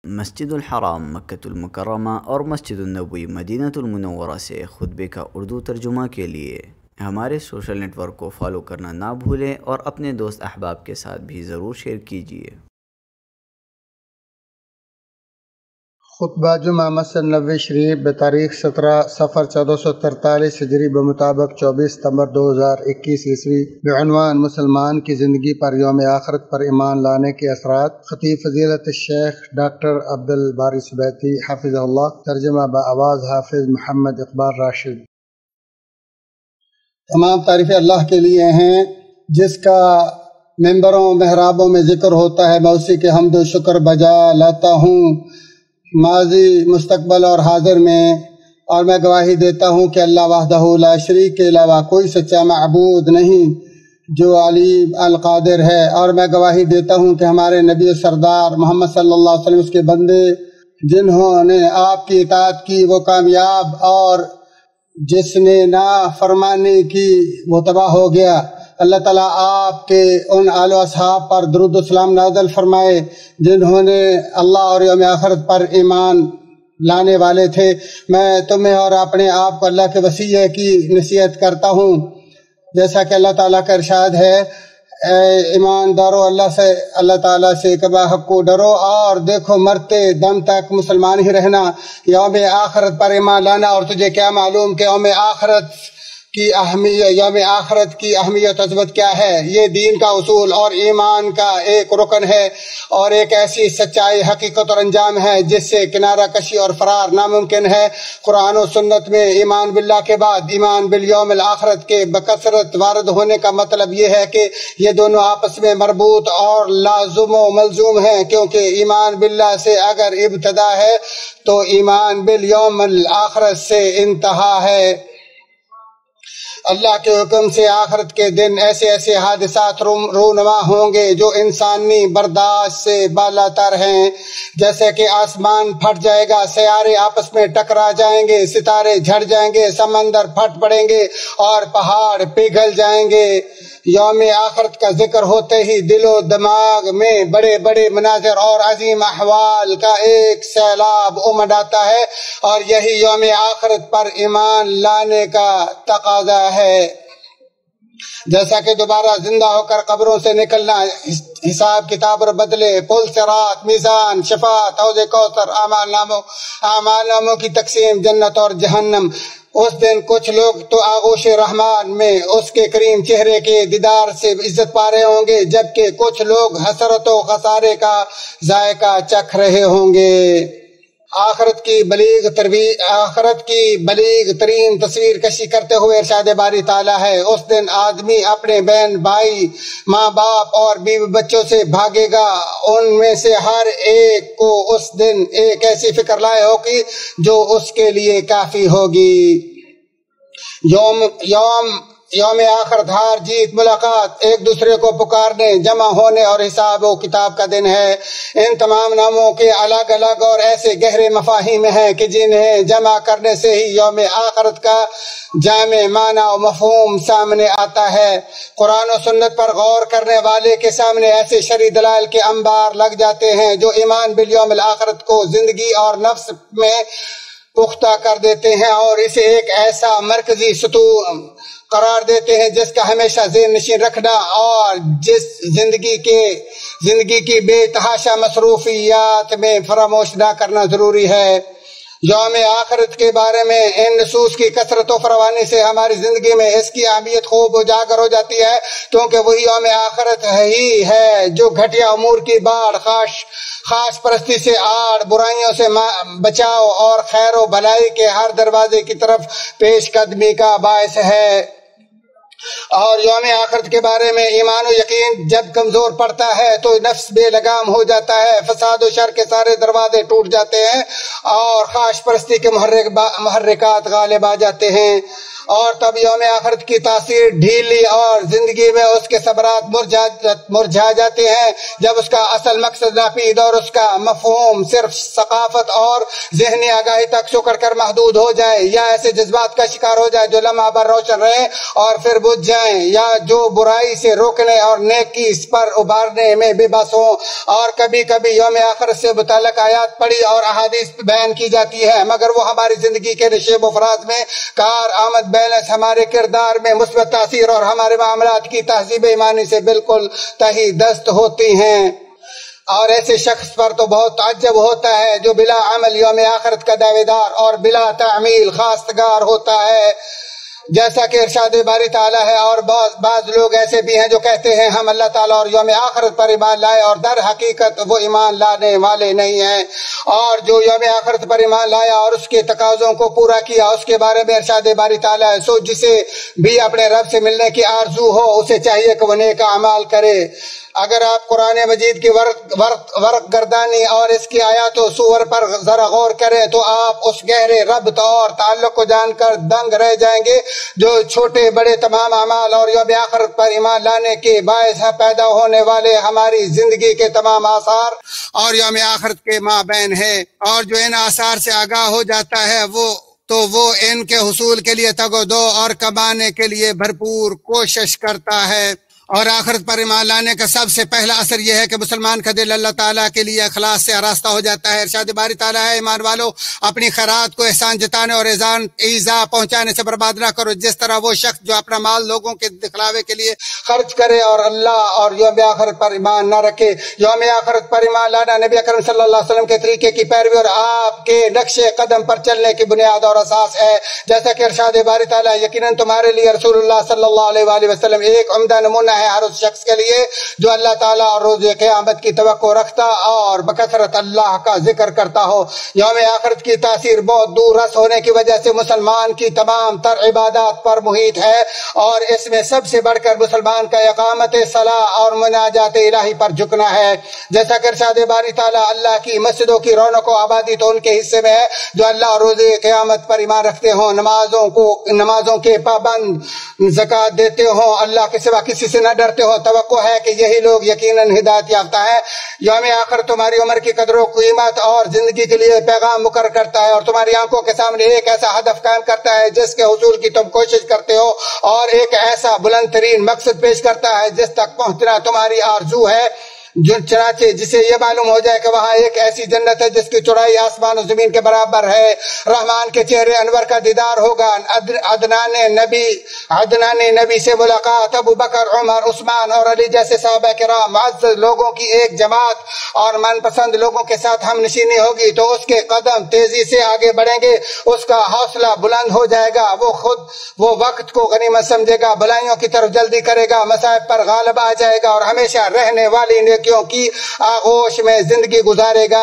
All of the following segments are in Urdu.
مسجد الحرام مکۃ المکرمہ اور مسجد النبوی مدینہ المنورہ سے خطبے کا اردو ترجمہ کے لیے ہمارے سوشل نیٹ ورک کو فالو کرنا نہ بھولیں اور اپنے دوست احباب کے ساتھ بھی ضرور شیئر کیجیے۔ خطبہ جمعہ مسجد نبوی شریف بتاریخ 17 صفر 1443 ہجری بمطابق 24 ستمبر 2021 عیسوی بعنوان مسلمان کی زندگی پر یوم آخرت پر ایمان لانے کے اثرات۔ خطیب فضیلت الشیخ ڈاکٹر عبدالباری سبیتی حافظ اللہ، ترجمہ بآواز حافظ محمد اقبال راشد۔ تمام تعریفیں اللہ کے لیے ہیں جس کا ممبروں محرابوں میں ذکر ہوتا ہے۔ میں اسی کے حمد و شکر بجا لاتا ہوں ماضی، مستقبل اور حاضر میں، اور میں گواہی دیتا ہوں کہ اللہ وحدہ لا شریک کے علاوہ کوئی سچا معبود نہیں جو علیم القادر ہے، اور میں گواہی دیتا ہوں کہ ہمارے نبی سردار محمد صلی اللہ علیہ وسلم اس کے بندے جنہوں نے آپ کی اطاعت کی وہ کامیاب، اور جس نے نافرمانی کی وہ تباہ ہو گیا۔ اللہ تعالیٰ آپ کے ان آل و اصحاب پر درود و سلام نازل فرمائے جنہوں نے اللہ اور یوم آخرت پر ایمان لانے والے تھے۔ میں تمہیں اور اپنے آپ کو اللہ کے وصیہ کی نصیحت کرتا ہوں، جیسا کہ اللہ تعالیٰ کا ارشاد ہے، اے ایماندارو اللہ تعالیٰ سے کبا حق کو ڈرو اور دیکھو مرتے دم تک مسلمان ہی رہنا، یوم آخرت پر ایمان لانا۔ اور تجھے کیا معلوم کہ یوم آخرت کی اہمیت عظمت کیا ہے؟ یہ دین کا اصول اور ایمان کا ایک رکن ہے، اور ایک ایسی سچائی، حقیقت اور انجام ہے جس سے کنارہ کشی اور فرار ناممکن ہے۔ قرآن و سنت میں ایمان باللہ کے بعد ایمان بالیوم الآخرت کے بکثرت وارد ہونے کا مطلب یہ ہے کہ یہ دونوں آپس میں مربوط اور لازم و ملزوم ہیں، کیونکہ ایمان باللہ سے اگر ابتدا ہے تو ایمان بالیوم الآخرت سے انتہا ہے۔ اللہ کے حکم سے آخرت کے دن ایسے ایسے حادثات رونما ہوں گے جو انسانی برداشت سے بالاتر ہیں، جیسے کہ آسمان پھٹ جائے گا، سیارے آپس میں ٹکرا جائیں گے، ستارے جھڑ جائیں گے، سمندر پھٹ پڑیں گے اور پہاڑ پگھل جائیں گے۔ یوم آخرت کا ذکر ہوتے ہی دل و دماغ میں بڑے بڑے مناظر اور عظیم احوال کا ایک سیلاب امڈ آتا ہے، اور یہی یوم آخرت پر ایمان لانے کا تقاضا ہے۔ جیسا کہ دوبارہ زندہ ہو کر قبروں سے نکلنا، حساب کتاب اور بدلے، پل صراط، میزان، شفاعت، حوض کوثر، اعمال ناموں کی تقسیم، جنت اور جہنم۔ اس دن کچھ لوگ تو آغوش رحمان میں اس کے کریم چہرے کے دیدار سے عزت پا رہے ہوں گے، جبکہ کچھ لوگ حسرت و خسارے کا ذائقہ چکھ رہے ہوں گے۔ آخرت کی بلیغ ترین تصویر کشی کرتے ہوئے ارشاد باری تعالیٰ ہے، اس دن آدمی اپنے بہن بھائی، ماں باپ اور بیوی بچوں سے بھاگے گا۔ ان میں سے ہر ایک کو اس دن ایک ایسی فکر لائے ہوگی جو اس کے لیے کافی ہوگی۔ یوم آخرت ہار جیت، ملاقات، ایک دوسرے کو پکارنے، جمع ہونے اور حساب و کتاب کا دن ہے۔ ان تمام ناموں کے الگ الگ اور ایسے گہرے مفاہیم ہیں کہ جنہیں جمع کرنے سے ہی یوم آخرت کا جامع معنی و مفہوم سامنے آتا ہے۔ قرآن و سنت پر غور کرنے والے کے سامنے ایسے شرعی دلائل کے انبار لگ جاتے ہیں جو ایمان بالیوم الآخرت کو زندگی اور نفس میں پختہ کر دیتے ہیں، اور اسے ایک ایسا مرکزی ستون قرار دیتے ہیں جس کا ہمیشہ ذہن نشین رکھنا اور جس زندگی کی بے تحاشا مصروفیات میں فراموش نہ کرنا ضروری ہے۔ یوم آخرت کے بارے میں ان نصوص کی کثرت و فراوانی سے ہماری زندگی میں اس کی اہمیت خوب اجاگر ہو جاتی ہے، کیونکہ وہی یوم آخرت ہی ہے جو گھٹیا امور کی باڑ، خاص پرستی سے آڑ، برائیوں سے بچاؤ اور خیر و بھلائی کے ہر دروازے کی طرف پیش قدمی کا باعث ہے۔ اور یوم آخرت کے بارے میں ایمان و یقین جب کمزور پڑتا ہے تو نفس بے لگام ہو جاتا ہے، فساد و شر کے سارے دروازے ٹوٹ جاتے ہیں اور خواہش پرستی کے محرکات غالب آ جاتے ہیں، اور تب یوم آخرت کی تاثیر ڈھیلی اور زندگی میں اس کے ثمرات مرجھا جاتے ہیں جب اس کا اصل مقصد ناپید اور اس کا مفہوم صرف ثقافت اور ذہنی آگاہی تک سکڑ کر محدود ہو جائے، یا ایسے جذبات کا شکار ہو جائے جو لمحہ بھر روشن رہیں اور پھر بجھ جائیں، یا جو برائی سے روکنے اور نیکی پر ابھارنے میں بے بس ہوں۔ اور کبھی کبھی یوم آخرت سے متعلق آیات پڑھی اور احادیث بیان کی جاتی ہے، مگر وہ ہماری زندگی کے نشیب و فراز میں کارآمد بیلنس، ہمارے کردار میں مثبت تاثیر اور ہمارے معاملات کی تہذیب ایمانی سے بالکل تہی دست ہوتی ہیں۔ اور ایسے شخص پر تو بہت تعجب ہوتا ہے جو بلا عمل یوم آخرت کا دعوے دار اور بلا تعمیل خواستگار ہوتا ہے، جیسا کہ ارشاد باری تعالیٰ ہے۔ اور بعض لوگ ایسے بھی ہیں جو کہتے ہیں ہم اللہ تعالیٰ اور یوم آخرت پر ایمان لائے، اور در حقیقت وہ ایمان لانے والے نہیں ہیں۔ اور جو یوم آخرت پر ایمان لایا اور اس کے تقاضوں کو پورا کیا، اس کے بارے میں ارشاد باری تعالیٰ ہے، سو جسے بھی اپنے رب سے ملنے کی آرزو ہو اسے چاہیے کہ وہ نیک اعمال کرے۔ اگر آپ قرآن مجید کی ورق گردانی اور اس کی آیات و سور پر ذرا غور کریں تو آپ اس گہرے ربط اور تعلق کو جان کر دنگ رہ جائیں گے جو چھوٹے بڑے تمام اعمال اور یوم آخرت پر ایمان لانے کے باعث پیدا ہونے والے ہماری زندگی کے تمام آثار اور یوم آخرت کے مابین ہے۔ اور جو ان آثار سے آگاہ ہو جاتا ہے وہ ان کے حصول کے لیے تگ و دو اور کمانے کے لیے بھرپور کوشش کرتا ہے۔ اور آخرت پر ایمان لانے کا سب سے پہلا اثر یہ ہے کہ مسلمان کا دل اللہ تعالیٰ کے لیے اخلاص سے آراستہ ہو جاتا ہے۔ ارشاد باری تعالیٰ ہے، ایمان والو اپنی خیرات کو احسان جتانے اور ایذا پہنچانے سے برباد نہ کرو، جس طرح وہ شخص جو اپنا مال لوگوں کے دکھلاوے کے لیے خرچ کرے اور اللہ اور یوم آخرت پر ایمان نہ رکھے۔ یوم آخرت پر ایمان لانا نبی اکرم صلی اللہ علیہ وسلم کے طریقے کی پیروی اور آپ کے نقش قدم پر چلنے کی بنیاد اور اساس ہے، جیسا کہ ارشاد باری تعالیٰ یقیناً تمہارے لیے رسول اللہ صلی اللہ علیہ وآلہ وسلم ایک عمدہ نمونہ ہے ہر اس شخص کے لیے جو اللہ تعالیٰ اور روز قیامت کی توقع رکھتا اور بکثرت اللہ کا ذکر کرتا ہو۔ یوم آخرت کی تاثیر بہت دور رس ہونے کی وجہ سے مسلمان کی تمام تر عبادات پر محیط ہے، اور اس میں سب سے بڑھ کر مسلمان کا اقامت صلاح اور مناجات الہی پر جھکنا ہے، جیسا کہ ارشاد باری تعالیٰ اللہ کی مسجدوں کی رونق و آبادی تو ان کے حصے میں ہے جو اللہ اور روز قیامت پر ایمان رکھتے ہوں، نمازوں کے پابند، زکوٰۃ دیتے ہوں، اللہ کے سوا کسی سے نہ ڈرتے ہوں۔ توقع ہے کہ یہی لوگ یقیناً ہدایت یافتہ ہیں۔ یوم آخر تمہاری عمر کی قدر و قیمت اور زندگی کے لیے پیغام مقرر کرتا ہے اور تمہاری آنکھوں کے سامنے ایک ایسا ہدف قائم کرتا ہے جس کے حصول کی تم کوشش کرتے ہو، اور ایک ایسا بلند ترین مقصد پیش کرتا ہے جس تک پہنچنا تمہاری آرزو ہے۔ چنانچہ جسے یہ معلوم ہو جائے کہ وہاں ایک ایسی جنت ہے جس کی چوڑائی آسمان و زمین کے برابر ہے، رحمان کے چہرے انور کا دیدار ہوگا، عدنان نبی سے ملاقات، ابو بکر، عمر، عثمان اور علی جیسے صحابہ کرام معزز لوگوں کی ایک جماعت اور من پسند لوگوں کے ساتھ ہم نشینی ہوگی تو اس کے قدم تیزی سے آگے بڑھیں گے، اس کا حوصلہ بلند ہو جائے گا، وہ وقت کو غنیمت سمجھے گا، بلائیوں کی طرف جلدی کرے گا، مصائب پر غالب آ جائے گا اور ہمیشہ رہنے والی نیکیوں کی آغوش میں زندگی گزارے گا۔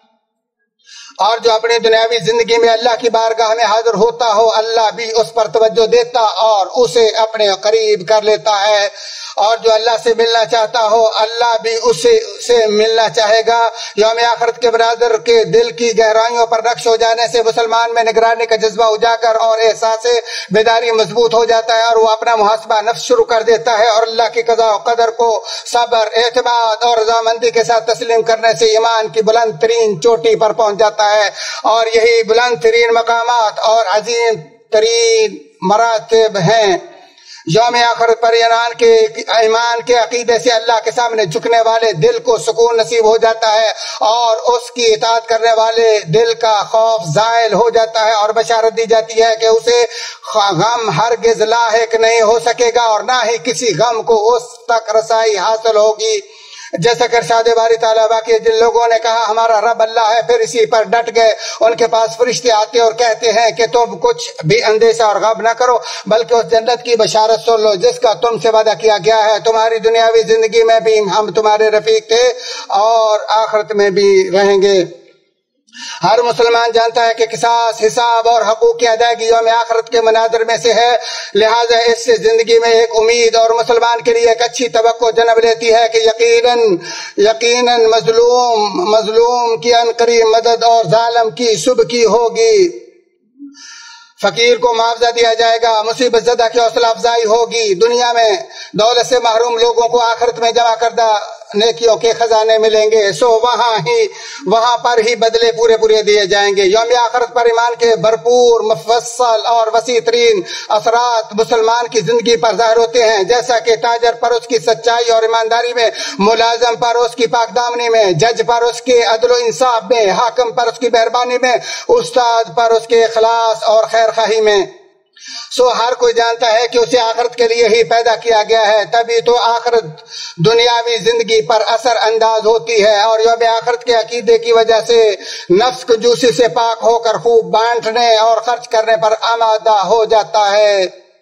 اور جو اپنی دنیاوی زندگی میں اللہ کی بارگاہ میں حاضر ہوتا ہو، اللہ بھی اس پر توجہ دیتا اور اسے اپنے قریب کر لیتا ہے، اور جو اللہ سے ملنا چاہتا ہو اللہ بھی اسے ملنا چاہے گا۔ یوم آخرت کے برادر کے دل کی گہرائیوں پر نقش ہو جانے سے مسلمان میں نگرانی کا جذبہ اجاگر اور احساس بیداری مضبوط ہو جاتا ہے، اور وہ اپنا محاسبہ نفس شروع کر دیتا ہے اور اللہ کی قضاء و قدر کو صبر، اعتماد اور رضامندی کے ساتھ تسلیم کرنے سے ایمان کی بلند ترین چوٹی پر پہنچ جاتا ہے، اور یہی بلند ترین مقامات اور عظیم ترین مراتب ہیں۔ یوم آخرت پر ایمان کے عقیدے سے اللہ کے سامنے جھکنے والے دل کو سکون نصیب ہو جاتا ہے اور اس کی اطاعت کرنے والے دل کا خوف زائل ہو جاتا ہے، اور بشارت دی جاتی ہے کہ اسے غم ہرگز لاحق نہیں ہو سکے گا اور نہ ہی کسی غم کو اس تک رسائی حاصل ہوگی۔ جیسا کہ ارشاد باری تعالیٰ باقی جن لوگوں نے کہا ہمارا رب اللہ ہے پھر اسی پر ڈٹ گئے، ان کے پاس فرشتے آتے اور کہتے ہیں کہ تم کچھ بھی اندیشہ اور غم نہ کرو بلکہ اس جنت کی بشارت سن لو جس کا تم سے وعدہ کیا گیا ہے، تمہاری دنیاوی زندگی میں بھی ہم تمہارے رفیق تھے اور آخرت میں بھی رہیں گے۔ ہر مسلمان جانتا ہے کہ قصاص، حساب اور حقوق کی ادائیگی یوم آخرت کے مناظر میں سے ہے، لہٰذا اس سے زندگی میں ایک امید اور مسلمان کے لیے ایک اچھی توقع جنم لیتی ہے کہ یقیناً مظلوم کی عنقریب مدد اور ظالم کی صبح کی ہوگی۔ فقیر کو معاوضہ دیا جائے گا، مصیبت زدہ کی حوصلہ افزائی ہوگی، دنیا میں دولت سے محروم لوگوں کو آخرت میں جمع کردہ نیکیوں کے خزانے ملیں گے، سو وہاں پر ہی بدلے پورے دیے جائیں گے۔ یوم آخرت پر ایمان کے بھرپور، مفصل اور وسیع ترین اثرات مسلمان کی زندگی پر ظاہر ہوتے ہیں، جیسا کہ تاجر پر اس کی سچائی اور ایمانداری میں، ملازم پر اس کی پاک دامنی میں، جج پر اس کے عدل و انصاف میں، حاکم پر اس کی مہربانی میں، استاد پر اس کے اخلاص اور خیر خواہی میں۔ سو ہر کوئی جانتا ہے کہ اسے آخرت کے لیے ہی پیدا کیا گیا ہے، تبھی تو آخرت دنیاوی زندگی پر اثر انداز ہوتی ہے، اور یوم آخرت کے عقیدے کی وجہ سے نفس کنجوسی سے پاک ہو کر خوب بانٹنے اور خرچ کرنے پر آمادہ ہو جاتا ہے۔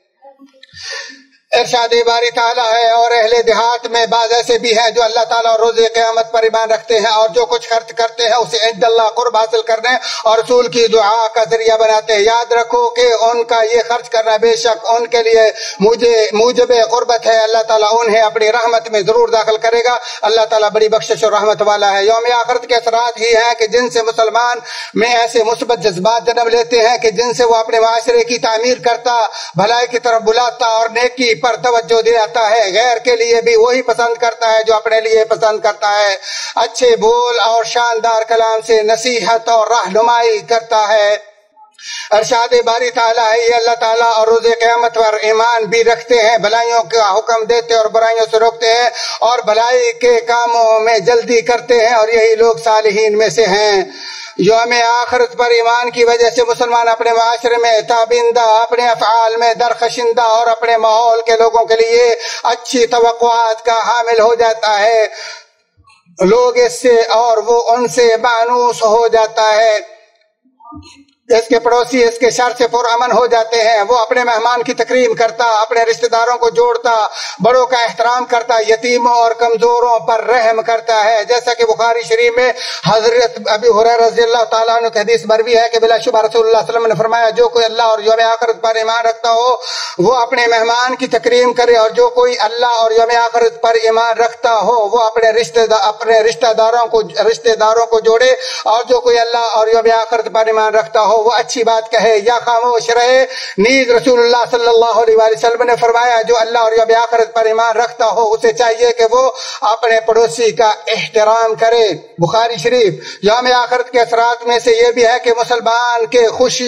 ارشاد باری تعالیٰ ہے، اور اہل دیہات میں بعض ایسے بھی ہیں جو اللہ تعالیٰ اور روز قیامت پر ایمان رکھتے ہیں، اور جو کچھ خرچ کرتے ہیں اسے عند اللہ قرب حاصل کرنے اور رسول کی دعا کا ذریعہ بناتے ہیں۔ یاد رکھو کہ ان کا یہ خرچ کرنا بے شک ان کے لیے موجب قربت ہے، اللہ تعالیٰ انہیں اپنی رحمت میں ضرور داخل کرے گا، اللہ تعالیٰ بڑی بخشش اور رحمت والا ہے۔ یوم آخرت کے اثرات ہی ہیں کہ جن سے مسلمان میں ایسے مثبت جذبات جنم لیتے ہیں کہ جن سے وہ اپنے معاشرے کی تعمیر کرتا، بھلائی کی طرف بلاتا اور نیکی پر توجہ دلاتا ہے، غیر کے لیے بھی وہی پسند کرتا ہے جو اپنے لیے پسند کرتا ہے، اچھے بول اور شاندار کلام سے نصیحت اور رہنمائی کرتا ہے۔ ارشاد باری تعالیٰ ہے، یہ اللہ تعالیٰ اور روز قیامت پر ایمان بھی رکھتے ہیں، بھلائیوں کا حکم دیتے اور برائیوں سے روکتے ہیں، اور بھلائی کے کاموں میں جلدی کرتے ہیں، اور یہی لوگ صالحین میں سے ہیں۔ یوم آخرت پر ایمان کی وجہ سے مسلمان اپنے معاشرے میں تابندہ، اپنے افعال میں درخشندہ اور اپنے ماحول کے لوگوں کے لیے اچھی توقعات کا حامل ہو جاتا ہے، لوگ اس سے اور وہ ان سے مانوس ہو جاتا ہے، اس کے پڑوسی اس کے شر سے پرامن ہو جاتے ہیں، وہ اپنے مہمان کی تکریم کرتا، اپنے رشتہ داروں کو جوڑتا، بڑوں کا احترام کرتا، یتیموں اور کمزوروں پر رحم کرتا ہے، جیسا کہ بخاری شریف میں حضرت ابی ہریرہ رضی اللہ تعالیٰ عنہ کی حدیث مروی ہے کہ بلا شبہ رسول اللہ صلی اللہ علیہ وسلم نے فرمایا، جو کوئی اللہ اور یوم آخرت پر ایمان رکھتا ہو وہ اپنے مہمان کی تکریم کرے، اور جو کوئی اللہ اور یوم آخرت پر ایمان رکھتا ہو وہ اپنے رشتہ داروں کو جوڑے، اور جو کوئی اللہ اور یوم آخرت پر ایمان رکھتا ہو وہ اچھی بات کہے یا خاموش رہے۔ نیز رسول اللہ صلی اللہ علیہ وسلم نے فرمایا، جو اللہ اور یوم آخرت پر ایمان رکھتا ہو اسے چاہیے کہ وہ اپنے پڑوسی کا احترام کرے۔ بخاری شریف۔ یوم آخرت کے اثرات میں سے یہ بھی ہے کہ مسلمان کے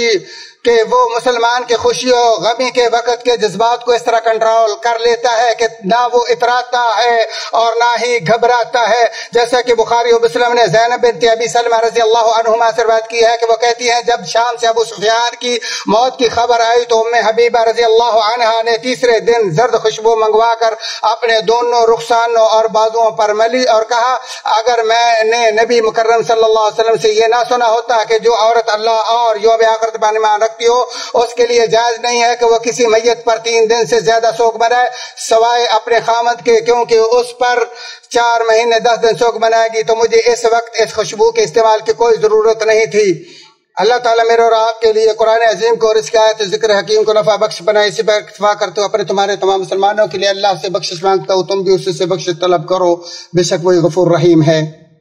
خوشی و غمی کے وقت کے جذبات کو اس طرح کنٹرول کر لیتا ہے کہ نہ وہ اتراتا ہے اور نہ ہی گھبراتا ہے، جیسا کہ بخاری و مسلم نے زینب بنت ابی سلمہ رضی اللہ عنہما سے روایت کی ہے کہ وہ کہتی ہیں، جب شام سے ابو سفیان کی موت کی خبر آئی تو ام حبیبہ رضی اللہ عنہا نے تیسرے دن زرد خوشبو منگوا کر اپنے دونوں رخسانوں اور بازوؤں پر ملی اور کہا، اگر میں نے نبی مکرم صلی اللہ علیہ وسلم سے یہ نہ سنا ہوتا کہ جو عورت اللہ اور یوم آخرت پر ایمان رکھتی ہو اس کے لیے جائز نہیں ہے کہ وہ کسی میت پر 3 دن سے زیادہ سوگ منائے سوائے اپنے خامد کے، کیونکہ اس پر 4 مہینے 10 دن سوگ منائے گی، تو مجھے اس وقت اس خوشبو کے استعمال کی کوئی ضرورت نہیں تھی۔ اللہ تعالیٰ میرے اور آپ کے لیے قرآن عظیم کو اور اس کی آیت ذکر حکیم کو نفع بخش بنائے، اسی پر اکتفا کرتے ہو اپنے تمہارے تمام مسلمانوں کے لیے اللہ سے بخشش مانگتا ہوں، تم بھی اس سے بخشش طلب کرو، بے شک وہی غفور رحیم ہے۔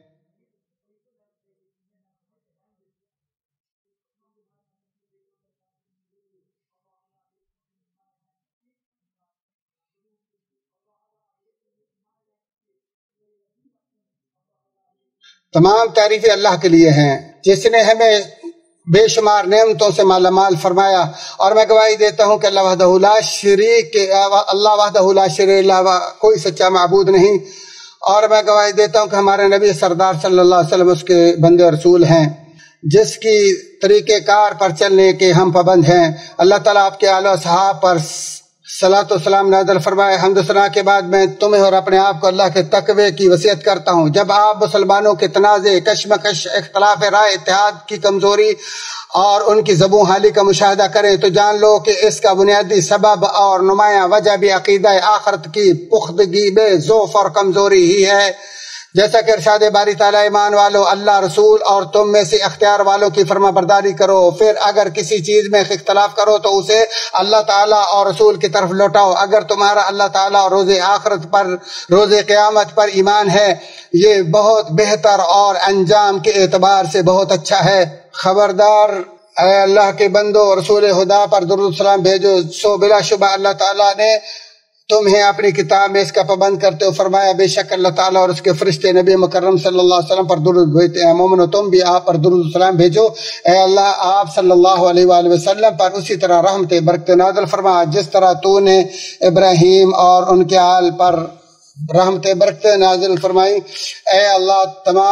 تمام تعریفیں اللہ کے لیے ہیں جس نے ہمیں بے شمار نعمتوں سے مالا مال فرمایا، اور میں گواہی دیتا ہوں کہ اللہ وحدہ لا شریک علاوہ کوئی سچا معبود نہیں، اور میں گواہی دیتا ہوں کہ ہمارے نبی سردار صلی اللہ علیہ وسلم اس کے بندے اور رسول ہیں، جس کی طریقہ کار پر چلنے کے ہم پابند ہیں۔ اللہ تعالیٰ آپ کے آل و صحاب پر صلاۃ و سلام نازل فرمائے۔ حمد و ثنا کے بعد میں تمہیں اور اپنے آپ کو اللہ کے تقوی کی وصیت کرتا ہوں۔ جب آپ مسلمانوں کے تنازع، کشمکش، اختلاف رائے، اتحاد کی کمزوری اور ان کی زبوں حالی کا مشاہدہ کریں تو جان لو کہ اس کا بنیادی سبب اور نمایاں وجہ بھی عقیدہ آخرت کی پختگی میں ضعف اور کمزوری ہی ہے، جیسا کہ ارشاد باری تعالیٰ، ایمان والو اللہ رسول اور تم میں سے اختیار والوں کی فرما برداری کرو، پھر اگر کسی چیز میں اختلاف کرو تو اسے اللہ تعالیٰ اور رسول کی طرف لوٹاؤ، اگر تمہارا اللہ تعالیٰ اور روز قیامت پر ایمان ہے، یہ بہت بہتر اور انجام کے اعتبار سے بہت اچھا ہے۔ خبردار اے اللہ کے بندو رسول خدا پر درود و سلام بھیجو، سو بلا شبہ اللہ تعالیٰ نے تمہیں اپنی کتاب میں اس کا پابند کرتے ہو فرمایا بے شک اللہ تعالیٰ اور اس کے فرشتے نبی مکرم صلی اللہ علیہ وسلم پر درود بھیجتے ہیں۔ مومنو تم بھی آپ پر درود و سلام بھیجو، اے اللہ آپ صلی اللہ علیہ وآلہ وسلم پر اسی طرح رحمت برکت نازل فرما جس طرح تو نے ابراہیم اور ان کے آل پر رحمت برکت نازل فرمائی۔ اے اللہ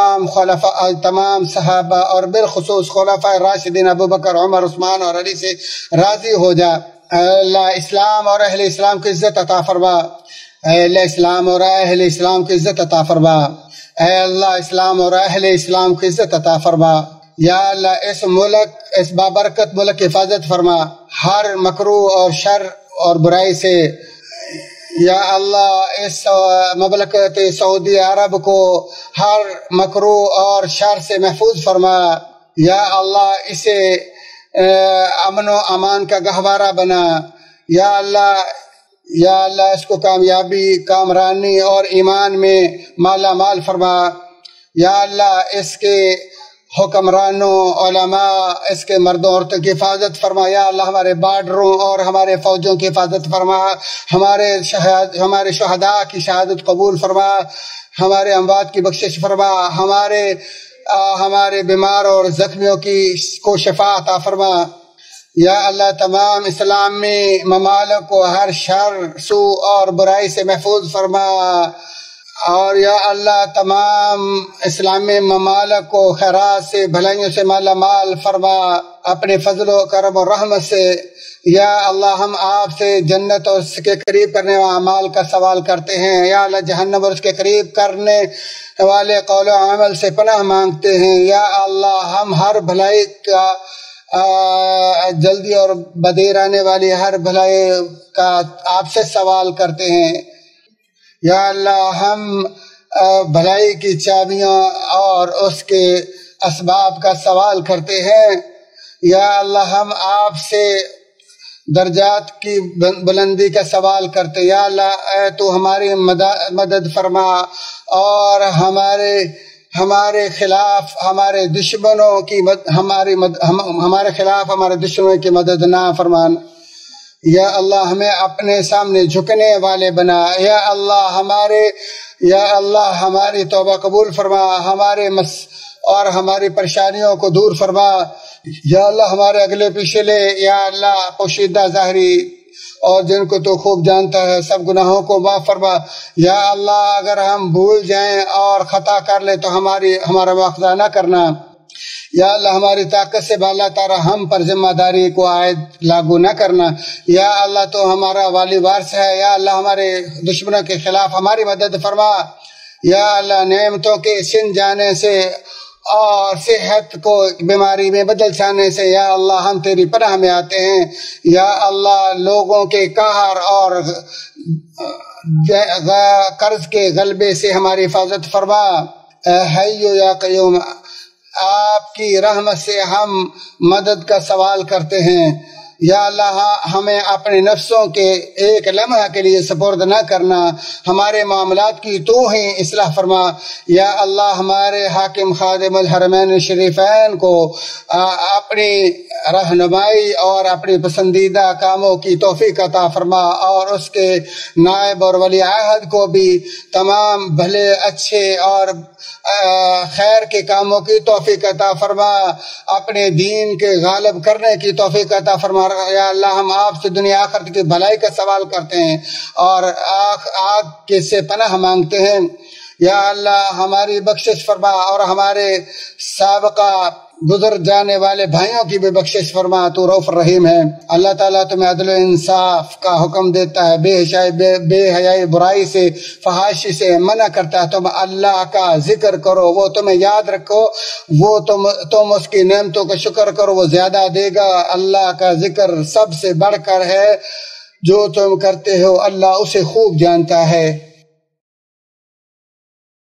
تمام صحابہ اور بالخصوص خلفائے راشدین ابو بکر عمر عثمان اور علی سے راضی ہو جا۔ اے اللہ اسلام اور اہل اسلام کی عزت عطا فرما، اے اللہ اسلام اور اہل اسلام کی عزت عطا فرما، اے اللہ اسلام اور اہل اسلام کی عزت عطا فرما۔ یا اللہ اس ملک، اس بابرکت ملک کی حفاظت فرما ہر مکروہ اور شر اور برائی سے۔ یا اللہ اس مملکت سعودی عرب کو ہر مکروہ اور شر سے محفوظ فرما۔ یا اللہ اسے امن و امان کا گہوارہ بنا۔ یا اللہ اس کو کامیابی، کامرانی اور ایمان میں مالا مال فرما۔ یا اللہ اس کے حکمرانوں، علماء، اس کے مردوں عورتوں کی حفاظت فرما۔ یا اللہ ہمارے بارڈروں اور ہمارے فوجوں کی حفاظت فرما، ہمارے شہداء کی شہادت قبول فرما، ہمارے اموات کی بخشش فرما، ہمارے بیمار اور زخمیوں کو شفا عطا فرما۔ یا اللہ تمام اسلامی ممالک کو ہر شر، سو اور برائی سے محفوظ فرما، اور یا اللہ تمام اسلامی ممالک کو خیرات سے، بھلائیوں سے مالا مال فرما اپنے فضل و کرم و رحمت سے۔ یا اللہ ہم آپ سے جنت اور اس کے قریب کرنے والے اعمال کا سوال کرتے ہیں۔ یا اللہ جہنم اور اس کے قریب کرنے والے قول و عمل سے پناہ مانگتے ہیں۔ یا اللہ ہم ہر بھلائی کا جلدی اور بدیر آنے والی ہر بھلائی کا آپ سے سوال کرتے ہیں۔ یا اللہ ہم بھلائی کی چابیاں اور اس کے اسباب کا سوال کرتے ہیں۔ یا اللہ ہم آپ سے درجات کی بلندی کا سوال کرتے۔ یا اللہ تو ہماری مدد فرما اور ہمارے خلاف ہمارے دشمنوں کی مدد نہ فرمان۔ یا اللہ ہمیں اپنے سامنے جھکنے والے بنا۔ یا اللہ ہماری توبہ قبول فرما، ہماری پریشانیوں کو دور فرما۔ یا اللہ ہمارے اگلے پچھلے، یا اللہ پوشیدہ ظاہری اور جن کو تو خوب جانتا ہے سب گناہوں کو معاف فرما۔ یا اللہ اگر ہم بھول جائیں اور خطا کر لیں تو ہمارا مواخذہ نہ کرنا۔ یا اللہ ہماری طاقت سے بالا تارا ہم پر ذمہ داری کو عائد لاگو نہ کرنا۔ یا اللہ تو ہمارا والی وارث ہے۔ یا اللہ ہمارے دشمنوں کے خلاف ہماری مدد فرما۔ یا اللہ نعمتوں کے چھن جانے سے اور صحت کو بیماری میں بدل جانے سے یا اللہ ہم تیری پناہ میں آتے ہیں۔ یا اللہ لوگوں کے قہر اور قرض کے غلبے سے ہماری حفاظت فرما۔ اے حی یا قیوم، آپ کی رحمت سے ہم مدد کا سوال کرتے ہیں۔ یا اللہ ہمیں اپنے نفسوں کے ایک لمحہ کے لیے سپرد نہ کرنا، ہمارے معاملات کی تو ہی اصلاح فرما۔ یا اللہ ہمارے حاکم خادم الحرمین شریفین کو اپنی رہنمائی اور اپنی پسندیدہ کاموں کی توفیق عطا فرما، اور اس کے نائب اور ولی عہد کو بھی تمام بھلے اچھے اور خیر کے کاموں کی توفیق عطا فرما، اپنے دین کے غالب کرنے کی توفیق عطا فرما۔ یا اللہ ہم آپ سے دنیا آخرت کی بھلائی کا سوال کرتے ہیں اور آگ کے سے پناہ مانگتے ہیں۔ یا اللہ ہماری بخشش فرما اور ہمارے سابقہ گزر جانے والے بھائیوں کی بھی بخشش فرما، تو رؤوف الرحیم ہے۔ اللہ تعالیٰ تمہیں عدل و انصاف کا حکم دیتا ہے، بے حیائی برائی سے فحاشی سے منع کرتا ہے۔ تم اللہ کا ذکر کرو، وہ تمہیں یاد رکھو، وہ تم اس کی نعمتوں کا شکر کرو، وہ زیادہ دے گا۔ اللہ کا ذکر سب سے بڑھ کر ہے، جو تم کرتے ہو اللہ اسے خوب جانتا ہے۔